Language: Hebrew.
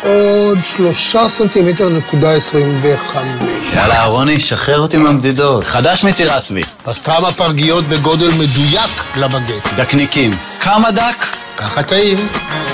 עוד 3.25 סנטימטר. יאללה, רוני, שחרר אותי מהמדידות. חדש מטירת צבי. אז כמה פרגיות בגודל מדויק לבגט? דקניקים. כמה דק? ככה טעים.